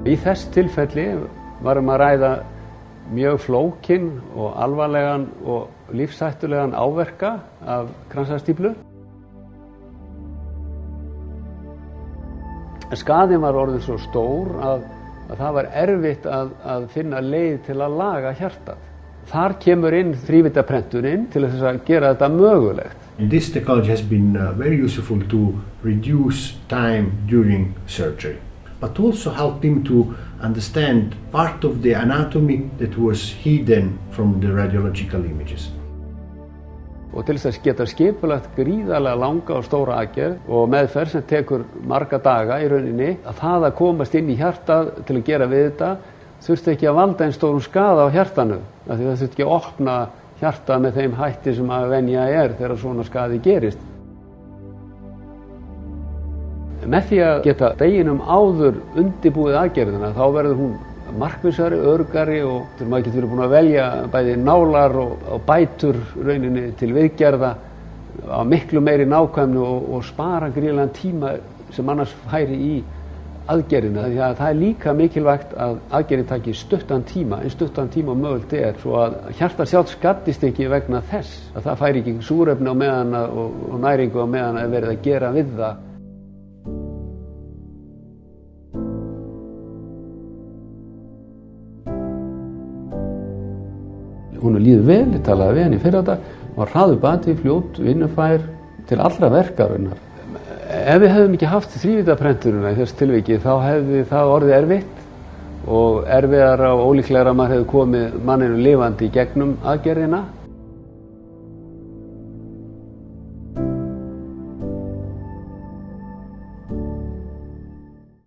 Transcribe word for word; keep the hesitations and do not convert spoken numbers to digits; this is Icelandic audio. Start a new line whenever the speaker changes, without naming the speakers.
Í þess tilfelli varum að ræða mjög flókinn og alvarlegan og lífshættulegan áverka af kransæðastíflu. Skaðinn var orðinn svo stór að, að það var erfitt að, að finna leið til að laga hjartað. Þar kemur inn þrívíddarprenturinn til þess að gera þetta mögulegt.
And this technology has been uh, very useful to reduce time during surgery, but also helped him to understand part of the anatomy that was hidden from the radiological images.
Og til þess að geta skipulagt gríðarlega langa og stóra aðgerð og meðferð sem tekur marga daga í rauninni, að það að komast inn í hjartað til að gera við þetta þurfti ekki að valda einn stórum skaða á hjartanu, af því það þurfti ekki að opna hjartað með þeim hætti sem að venja er þegar svona skaði gerist. Með því að geta deginum áður undirbúið aðgerðina þá verður hún markvissari, öruggari og þegar maður getur verið búin að velja bæði nálar og, og bætur rauninni til viðgerða á miklu meiri nákvæmni og, og spara gríðarlegan tíma sem annars færi í aðgerðina. Því að það er líka mikilvægt að aðgerðin taki stuttan tíma, eins stuttan tíma og mögulegt er, svo að hjartað sjálft skaddist ekki vegna þess að það færi ekki súrefni á meðan og, og næringu á meðan að verið að gera við það. Hún líður vel, ég talaði við henni í fyrradag, var hraður bati, fljót, vinnufær til allra verkarinnar. Ef við hefðum ekki haft þrívíddarprenturina í þessu tilviki þá hefði það orðið erfitt og erfiðara og ólíklegra að maður hefði komið manninu lifandi í gegnum aðgerðina.